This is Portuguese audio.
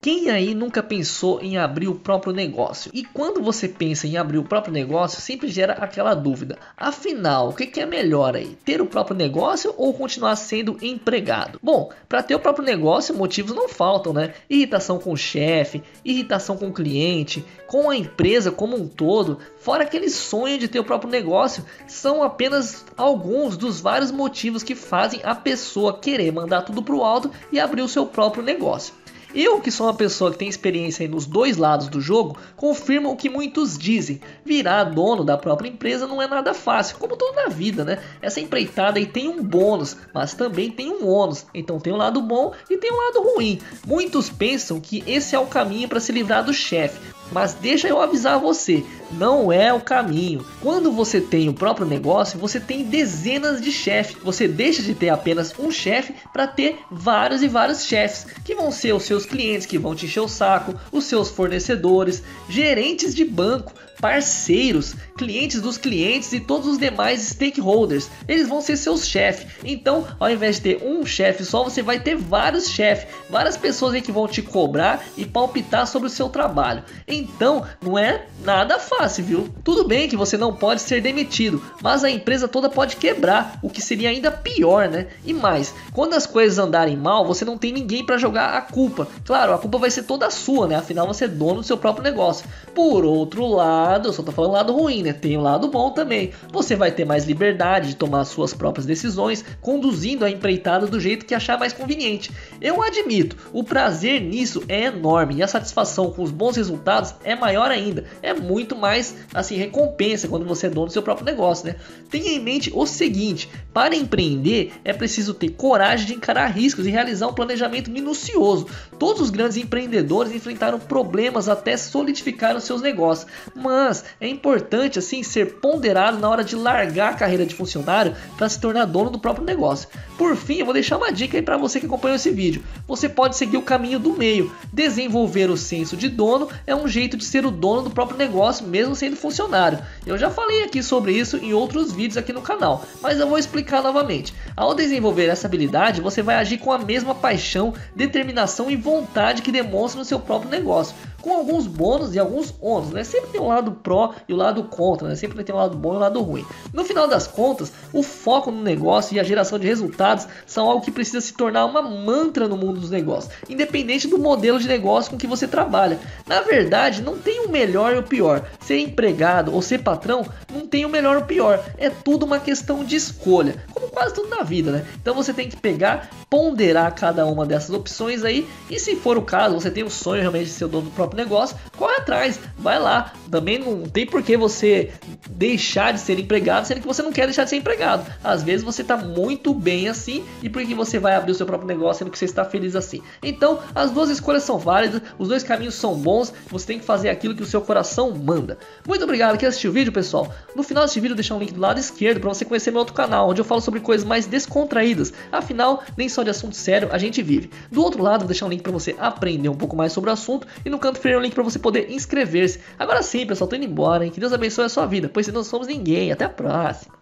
Quem aí nunca pensou em abrir o próprio negócio? E quando você pensa em abrir o próprio negócio, sempre gera aquela dúvida. Afinal, o que é melhor aí? Ter o próprio negócio ou continuar sendo empregado? Bom, para ter o próprio negócio, motivos não faltam, né? Irritação com o chefe, irritação com o cliente, com a empresa como um todo, fora aquele sonho de ter o próprio negócio, são apenas alguns dos vários motivos que fazem a pessoa querer mandar tudo pro alto e abrir o seu próprio negócio. Eu, que sou uma pessoa que tem experiência aí nos dois lados do jogo, confirmo o que muitos dizem. Virar dono da própria empresa não é nada fácil, como tudo na vida, né? Essa empreitada aí tem um bônus, mas também tem um ônus. Então tem um lado bom e tem um lado ruim. Muitos pensam que esse é o caminho para se livrar do chefe. Mas deixa eu avisar você, não é o caminho. Quando você tem o próprio negócio, você tem dezenas de chefes. Você deixa de ter apenas um chefe para ter vários e vários chefes, que vão ser os seus clientes, que vão te encher o saco, os seus fornecedores, gerentes de banco, parceiros, clientes dos clientes e todos os demais stakeholders. Eles vão ser seus chefes. Então, ao invés de ter um chefe só, você vai ter vários chefes, várias pessoas aí que vão te cobrar e palpitar sobre o seu trabalho. Então, não é nada fácil, viu? Tudo bem que você não pode ser demitido, mas a empresa toda pode quebrar, o que seria ainda pior, né? E mais, quando as coisas andarem mal, você não tem ninguém para jogar a culpa. Claro, a culpa vai ser toda sua, né? Afinal, você é dono do seu próprio negócio. Por outro lado, eu só tô falando lado ruim, né? Tem um lado bom também. Você vai ter mais liberdade de tomar suas próprias decisões, conduzindo a empreitada do jeito que achar mais conveniente. Eu admito, o prazer nisso é enorme e a satisfação com os bons resultados é maior ainda. É muito mais, assim, recompensa quando você é dono do seu próprio negócio, né? Tenha em mente o seguinte, para empreender é preciso ter coragem de encarar riscos e realizar um planejamento minucioso. Todos os grandes empreendedores enfrentaram problemas até solidificar os seus negócios, mas é importante assim ser ponderado na hora de largar a carreira de funcionário para se tornar dono do próprio negócio. Por fim, eu vou deixar uma dica aí para você que acompanhou esse vídeo. Você pode seguir o caminho do meio. Desenvolver o senso de dono é um jeito de ser o dono do próprio negócio, mesmo sendo funcionário. Eu já falei aqui sobre isso em outros vídeos aqui no canal, mas eu vou explicar novamente. Ao desenvolver essa habilidade, você vai agir com a mesma paixão, determinação e vontade que demonstra no seu próprio negócio, com alguns bônus e alguns ônus, né? Sempre tem um lado pró e o lado contra, né? Sempre tem um lado bom e um lado ruim. No final das contas, o foco no negócio e a geração de resultados são algo que precisa se tornar uma mantra no mundo dos negócios, independente do modelo de negócio com que você trabalha. Na verdade, não tem o melhor e o pior. Ser empregado ou ser patrão não tem o melhor ou o pior. É tudo uma questão de escolha, como quase tudo na vida, né? Então você tem que pegar, ponderar cada uma dessas opções aí, e se for o caso, você tem o sonho realmente de ser o dono do próprio negócio, corre atrás, vai lá. Também não tem por que você deixar de ser empregado, sendo que você não quer deixar de ser empregado. Às vezes você está muito bem assim, e por que você vai abrir o seu próprio negócio, sendo que você está feliz assim? Então, as duas escolhas são válidas, os dois caminhos são bons, você tem que fazer aquilo que o seu coração manda. Muito obrigado que assistiu o vídeo, pessoal. No final desse vídeo eu vou deixar um link do lado esquerdo para você conhecer meu outro canal, onde eu falo sobre coisas mais descontraídas. Afinal, nem só de assunto sério a gente vive. Do outro lado, vou deixar um link para você aprender um pouco mais sobre o assunto, e no canto inferior um link para você poder inscrever-se. Agora sim, pessoal, tô indo embora, hein? Que Deus abençoe a sua vida, pois se não somos ninguém. Até a próxima.